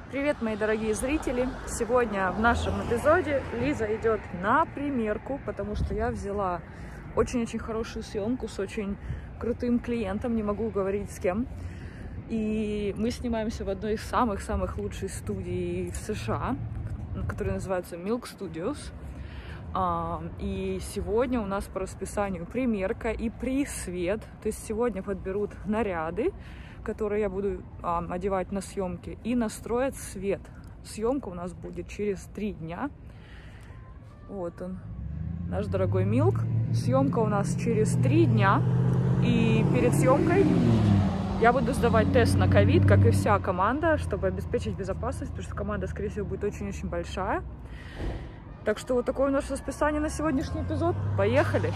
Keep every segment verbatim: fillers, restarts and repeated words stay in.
Привет, мои дорогие зрители! Сегодня в нашем эпизоде Лиза идет на примерку, потому что я взяла очень-очень хорошую съемку с очень крутым клиентом, не могу говорить с кем. И мы снимаемся в одной из самых-самых лучших студий в США, которая называется Milk Studios. И сегодня у нас по расписанию примерка и пресвет. То есть сегодня подберут наряды, которые я буду а, одевать на съемки, и настроят свет. Съемка у нас будет через три дня. Вот он, наш дорогой Milk. Съемка у нас через три дня. И перед съемкой я буду сдавать тест на ковид, как и вся команда, чтобы обеспечить безопасность, потому что команда, скорее всего, будет очень-очень большая. Так что вот такое у нас расписание на сегодняшний эпизод. Поехали!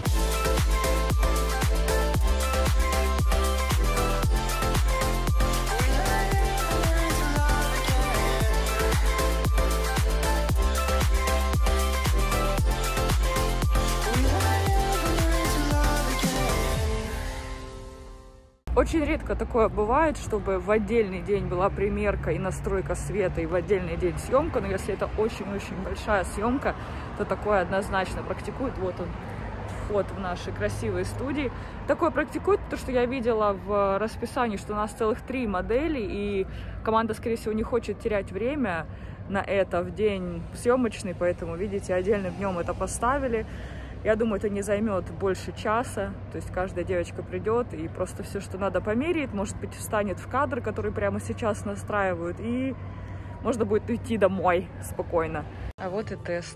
Очень редко такое бывает, чтобы в отдельный день была примерка и настройка света, и в отдельный день съемка. Но если это очень-очень большая съемка, то такое однозначно практикуют. Вот он, вход в наши красивые студии. Такое практикуют, потому что я видела в расписании, что у нас целых три модели, и команда, скорее всего, не хочет терять время на это в день съемочный, поэтому, видите, отдельным днем это поставили. Я думаю, это не займет больше часа, то есть каждая девочка придет и просто все, что надо, померяет, может быть, встанет в кадр, который прямо сейчас настраивают, и можно будет уйти домой спокойно. А вот и тест.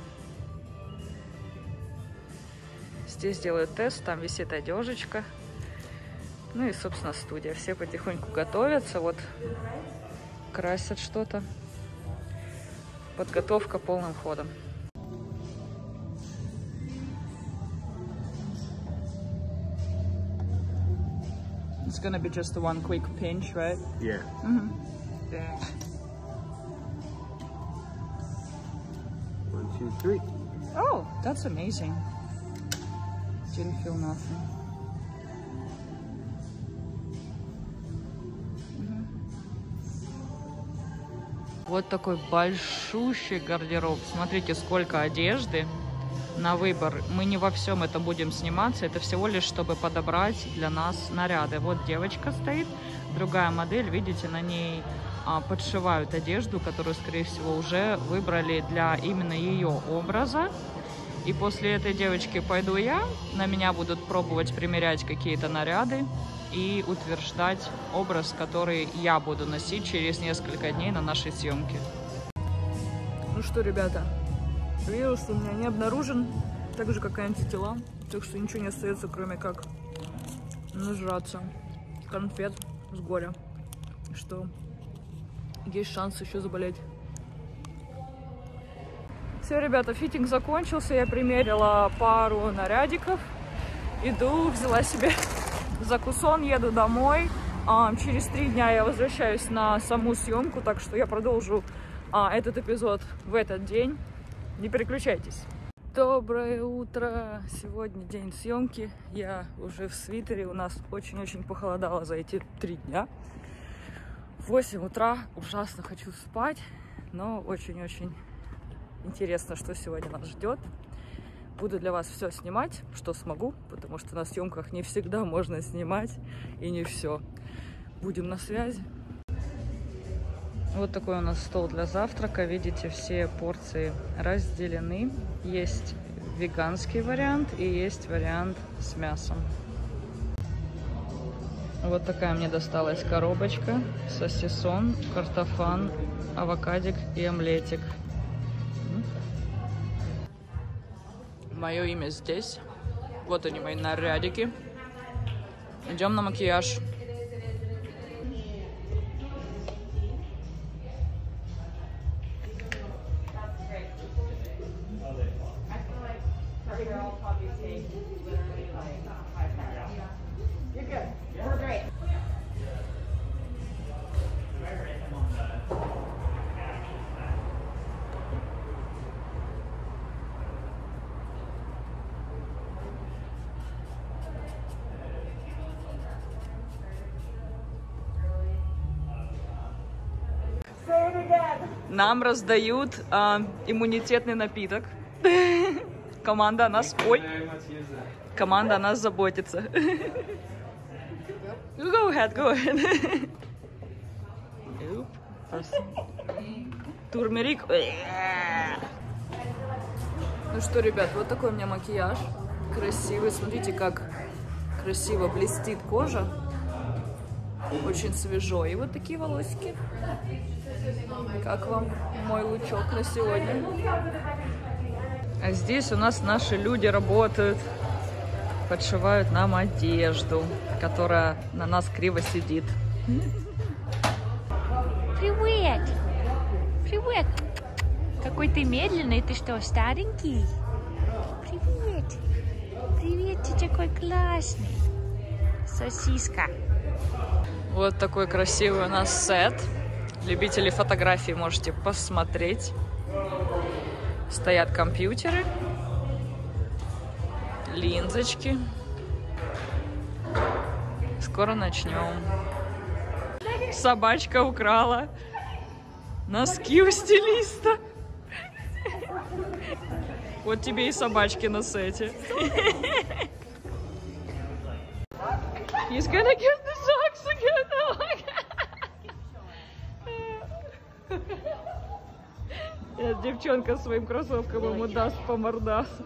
Здесь делают тест, там висит одежечка, ну и, собственно, студия. Все потихоньку готовятся, вот красят что-то. Подготовка полным ходом. It's gonna be just the one quick pinch, right? Yeah. Mm-hmm. Yeah. One, two, three. Oh, that's amazing. Didn't feel nothing. Mm-hmm. Вот такой большущий гардероб. Смотрите, сколько одежды на выбор. Мы не во всем это будем сниматься, это всего лишь, чтобы подобрать для нас наряды. Вот девочка стоит, другая модель, видите, на ней а, подшивают одежду, которую, скорее всего, уже выбрали для именно ее образа. И после этой девочки пойду я, на меня будут пробовать примерять какие-то наряды и утверждать образ, который я буду носить через несколько дней на нашей съемке. Ну что, ребята, вирус у меня не обнаружен, так же, как и антитела, так что ничего не остается, кроме как нажраться конфет с горя, что есть шанс еще заболеть. Все, ребята, фитинг закончился, я примерила пару нарядиков, иду, взяла себе закусон, еду домой. А, через три дня я возвращаюсь на саму съемку, так что я продолжу а, этот эпизод в этот день. Не переключайтесь. Доброе утро! Сегодня день съемки. Я уже в свитере. У нас очень-очень похолодало за эти три дня. В восемь утра. Ужасно хочу спать, но очень-очень интересно, что сегодня нас ждет. Буду для вас все снимать, что смогу, потому что на съемках не всегда можно снимать и не все. Будем на связи. Вот такой у нас стол для завтрака. Видите, все порции разделены. Есть веганский вариант и есть вариант с мясом. Вот такая мне досталась коробочка. Сосисон, картофан, авокадик и омлетик. Мое имя здесь. Вот они, мои нарядики. Идем на макияж. Нам раздают а, иммунитетный напиток. Команда о нас... Ой! Команда о нас заботится. Go ahead, go ahead. Турмерик. Ну что, ребят, вот такой у меня макияж. Красивый. Смотрите, как красиво блестит кожа. Очень свежо. И вот такие волосики. Как вам мой лучок на сегодня? А здесь у нас наши люди работают. Подшивают нам одежду, которая на нас криво сидит. Привет! Привет! Какой ты медленный, ты что, старенький? Привет! Привет, ты такой классный! Сосиска! Вот такой красивый у нас сет. Любители фотографий можете посмотреть. Стоят компьютеры, линзочки. Скоро начнем. Собачка украла носки у стилиста. Вот тебе и собачки на сете. He's gonna get the socks again. Сейчас девчонка своим кроссовком ему даст по мордасу.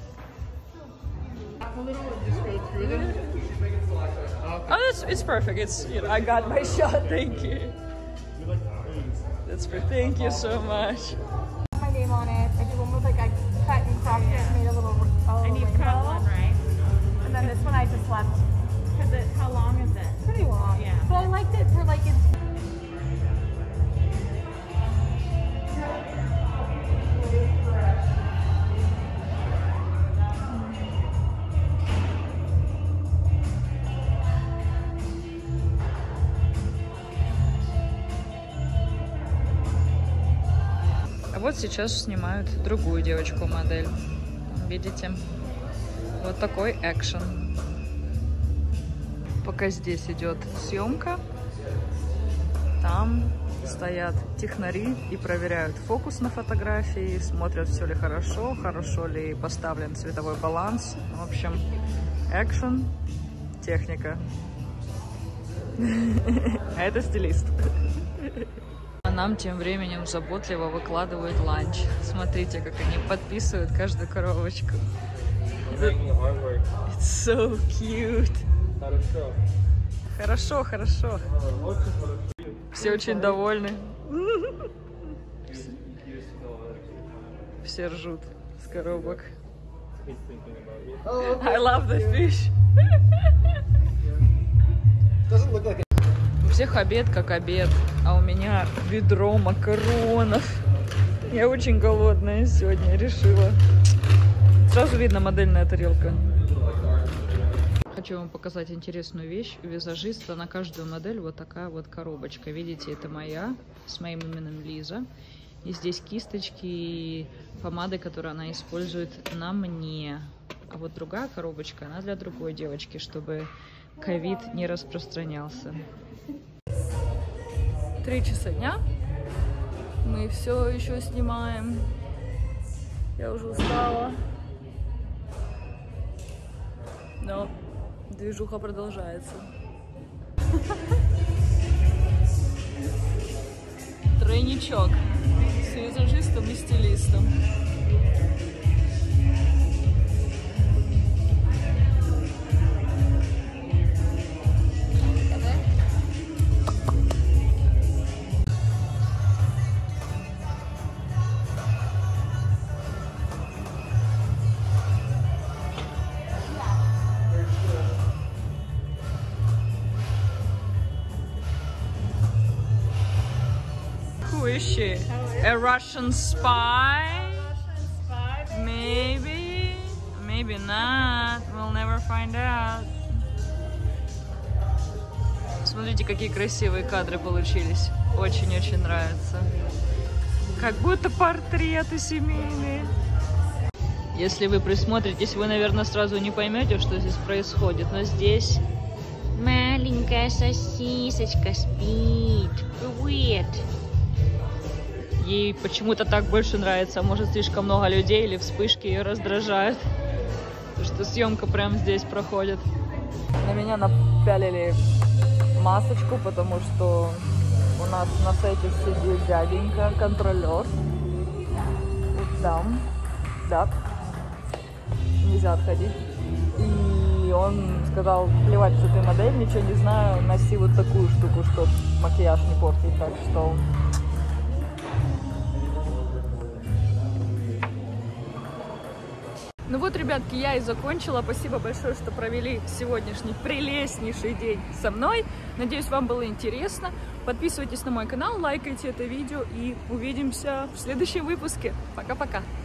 Oh, that's it's perfect. It's you know, I got my shot. Thank you. That's for thank you so much. My name on it. I did one with like I cut and cropped it, made a little. Oh, And you've cut one, right? And then this one I just left. Cause it, how long is it? Pretty long. Yeah. But I liked it for like it's. Вот сейчас снимают другую девочку-модель. Видите? Вот такой экшен. Пока здесь идет съемка, там стоят технари и проверяют фокус на фотографии, смотрят, все ли хорошо, хорошо ли поставлен цветовой баланс. В общем, экшен, техника. А это стилист. А нам тем временем заботливо выкладывают ланч. Смотрите, как они подписывают каждую коробочку. It's so cute. Хорошо, хорошо. Все очень довольны. Все ржут с коробок. I love the fish. У всех обед как обед, а у меня ведро макаронов. Я очень голодная сегодня, решила. Сразу видно модельная тарелка. Хочу вам показать интересную вещь. У визажиста на каждую модель вот такая вот коробочка. Видите, это моя, с моим именем Лиза. И здесь кисточки и помады, которые она использует на мне. А вот другая коробочка, она для другой девочки, чтобы ковид не распространялся. Три часа дня. Мы все еще снимаем. Я уже устала. Но движуха продолжается. Тройничок с визажистом и стилистом. Who is she? A Russian spy? Russian spy. Maybe, maybe not. We'll never find out. Смотрите, какие красивые кадры получились. Очень-очень нравится. Как будто портреты семейные. Если вы присмотритесь, вы, наверное, сразу не поймете, что здесь происходит. Но здесь Маленькая сосисочка спит. Привет. ей почему-то так больше нравится. Может, слишком много людей или вспышки ее раздражают. Потому что съемка прямо здесь проходит. На меня напялили масочку, потому что у нас на сайте сидит дяденька, контролер. Вот там. Да. Нельзя отходить. И он сказал, плевать, что ты модель, ничего не знаю, носи вот такую штуку, чтобы макияж не портить. Так что... Ну вот, ребятки, я и закончила. Спасибо большое, что провели сегодняшний прелестнейший день со мной. Надеюсь, вам было интересно. Подписывайтесь на мой канал, лайкайте это видео и увидимся в следующем выпуске. Пока-пока!